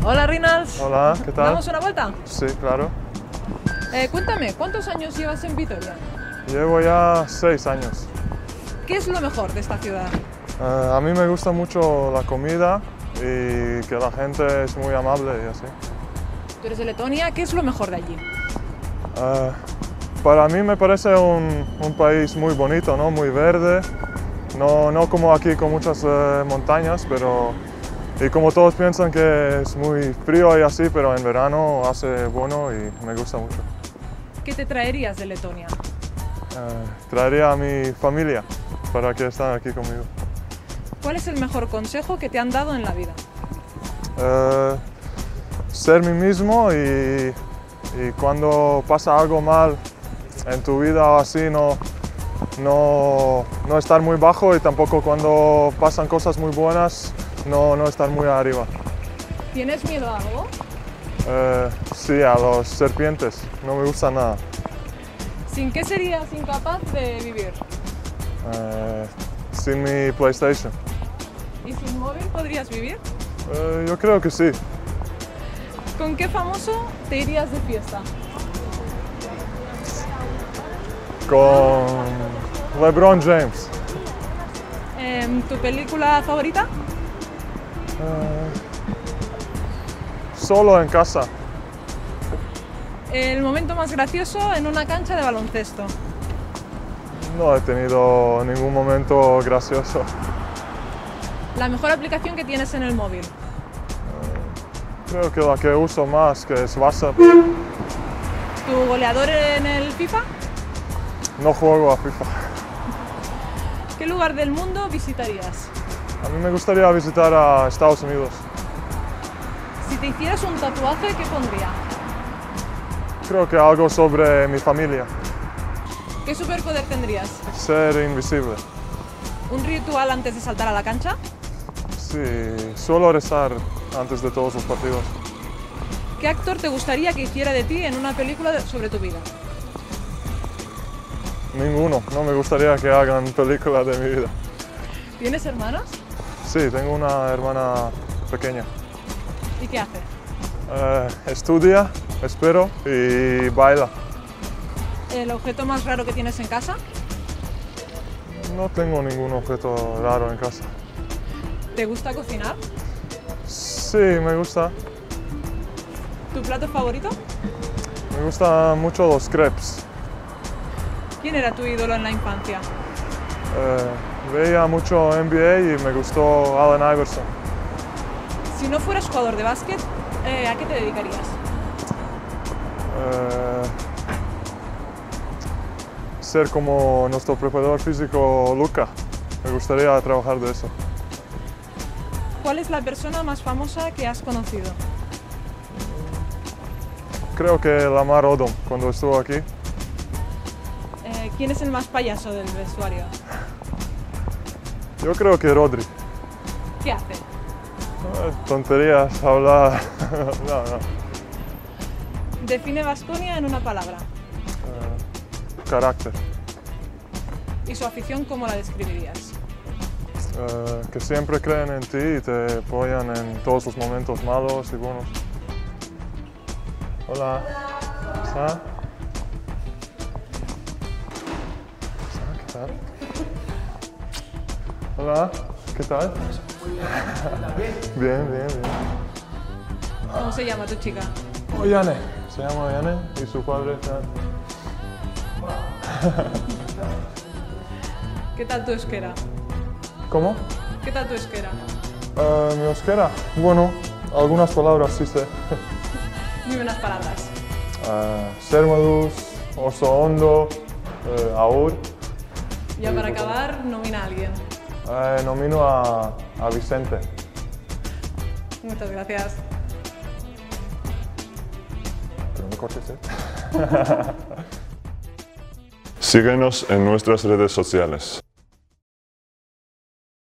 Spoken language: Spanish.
Hola, Rinals. Hola, ¿qué tal? ¿Damos una vuelta? Sí, claro. Cuéntame, ¿cuántos años llevas en Vitoria? Llevo ya 6 años. ¿Qué es lo mejor de esta ciudad? A mí me gusta mucho la comida y que la gente es muy amable y así. Tú eres de Letonia, ¿qué es lo mejor de allí? Para mí me parece un país muy bonito, ¿no? Muy verde. No como aquí con muchas montañas, pero... Y como todos piensan que es muy frío y así, pero en verano hace bueno y me gusta mucho. ¿Qué te traerías de Letonia? Traería a mi familia para que estén aquí conmigo. ¿Cuál es el mejor consejo que te han dado en la vida? Ser mí mismo y cuando pasa algo mal en tu vida o así, no estar muy bajo y tampoco cuando pasan cosas muy buenas, no estar muy arriba. ¿Tienes miedo a algo? Sí, a los serpientes, no me gusta nada. ¿Sin qué serías incapaz de vivir? Sin mi PlayStation. ¿Y sin móvil podrías vivir? Yo creo que sí. ¿Con qué famoso te irías de fiesta? Con LeBron James. ¿Tu película favorita? Solo en casa. ¿El momento más gracioso en una cancha de baloncesto? No he tenido ningún momento gracioso. ¿La mejor aplicación que tienes en el móvil? Creo que la que uso más que es WhatsApp. ¿Tu goleador en el FIFA? No juego a FIFA. ¿Qué lugar del mundo visitarías? A mí me gustaría visitar a Estados Unidos. Si te hicieras un tatuaje, ¿qué pondría? Creo que algo sobre mi familia. ¿Qué superpoder tendrías? Ser invisible. ¿Un ritual antes de saltar a la cancha? Sí, suelo rezar antes de todos los partidos. ¿Qué actor te gustaría que hiciera de ti en una película sobre tu vida? Ninguno, no me gustaría que hagan películas de mi vida. ¿Tienes hermanos? Sí, tengo una hermana pequeña. ¿Y qué hace? Estudia, espero, y baila. ¿El objeto más raro que tienes en casa? No tengo ningún objeto raro en casa. ¿Te gusta cocinar? Sí, me gusta. ¿Tu plato favorito? Me gustan mucho los crepes. ¿Quién era tu ídolo en la infancia? Veía mucho NBA y me gustó Allen Iverson. Si no fueras jugador de básquet, ¿a qué te dedicarías? Ser como nuestro preparador físico Luka. Me gustaría trabajar de eso. ¿Cuál es la persona más famosa que has conocido? Creo que Lamar Odom, cuando estuvo aquí. ¿Quién es el más payaso del vestuario? Yo creo que Rodri. ¿Qué hace? Tonterías, hablar. No. Define Baskonia en una palabra. Carácter. ¿Y su afición cómo la describirías? Que siempre creen en ti y te apoyan en todos los momentos malos y buenos. Hola. ¿Está? ¿Qué tal? Hola, ¿qué tal? Bien. ¿Cómo se llama tu chica? Oh, Yane. Se llama Yane y su padre está... ¿Qué tal tu euskera? ¿Cómo? ¿Qué tal tu euskera? Mi euskera. Bueno, algunas palabras sí sé. Dime unas palabras. Sermadus, oso hondo, aur. Ya para acabar, nomina a alguien. Nomino a Vicente. Muchas gracias. Pero no cortes, ¿eh? Síguenos en nuestras redes sociales.